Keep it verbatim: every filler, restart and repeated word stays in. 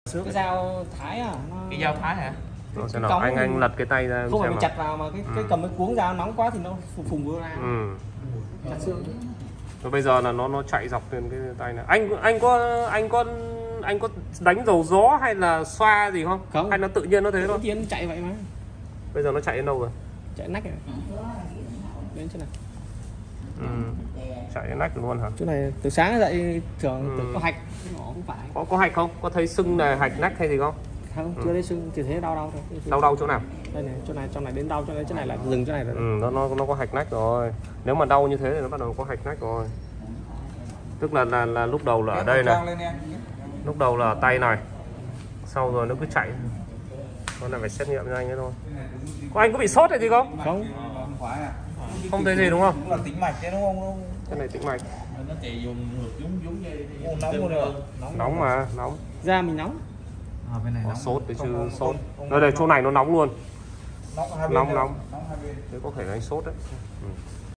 Cái dao thái à? Nó... Cái dao thái hả? Nó sẽ nào anh anh lật cái tay ra không phải mình mà. chặt vào mà cái ừ. cái cầm cái cuống dao nóng quá thì nó phùng phùng vừa ra. Ừ. Chặt xương. Rồi bây giờ là nó nó chạy dọc lên cái tay này. Anh anh có anh có anh có đánh dầu gió hay là xoa gì không? Không. Hay nó tự nhiên nó thế thôi? Tự nhiên chạy vậy mà. Bây giờ nó chạy đến đâu rồi? Chạy nách rồi. Đến chỗ này. Ừ. Chạy đến nách luôn hả? Chỗ này từ sáng dậy thường ừ. tưởng có hạch, nó không phải. Có có hạch không? Có thấy sưng này hạch nách hay gì không? Không, chưa thấy sưng, chỉ thấy đau đau thôi. Đau đau chỗ nào? Đây này, chỗ này, chỗ này đến đau, chỗ này, chỗ này là dừng chỗ này rồi. Ừ, nó nó nó có hạch nách rồi. Nếu mà đau như thế thì nó bắt đầu có hạch nách rồi. Tức là là, là lúc đầu là ở đây này. Lúc đầu là ở tay này. Sau rồi nó cứ chạy. Con này phải xét nghiệm cho anh ấy thôi. Có anh có bị sốt hay gì không? Không. Không thấy gì đúng không? Cũng là tĩnh mạch đấy đúng không? Cái này tĩnh mạch. Nó chạy dùng ngược giống giống dây. Nóng luôn rồi. Nóng mà, nóng. Da mình nóng. À, bên này Có nóng. sốt đấy chứ, Không, không, sốt. không, không. Đây đây chỗ này nó nóng luôn. Nóng hai bên. Nóng nóng. Nóng hai bên. Đấy có thể là anh sốt đấy. Ừ.